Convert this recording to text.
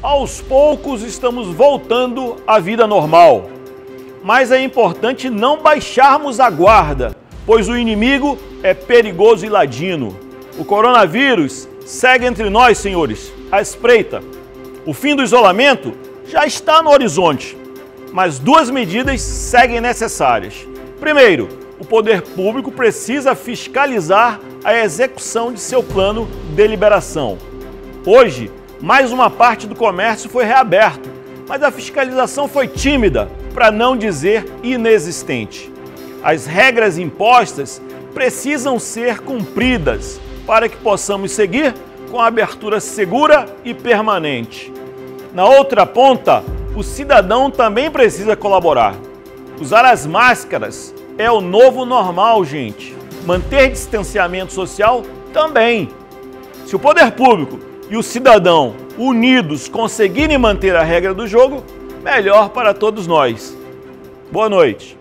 Aos poucos estamos voltando à vida normal, mas é importante não baixarmos a guarda, pois o inimigo é perigoso e ladino. O coronavírus segue entre nós, senhores, à espreita. O fim do isolamento já está no horizonte, mas duas medidas seguem necessárias. Primeiro, o poder público precisa fiscalizar a execução de seu plano de liberação. Hoje, mais uma parte do comércio foi reaberto, mas a fiscalização foi tímida, para não dizer inexistente. As regras impostas precisam ser cumpridas para que possamos seguir com a abertura segura e permanente. Na outra ponta, o cidadão também precisa colaborar. Usar as máscaras é o novo normal, gente. Manter distanciamento social também. Se o poder público e o cidadão unidos conseguirem manter a regra do jogo, melhor para todos nós. Boa noite.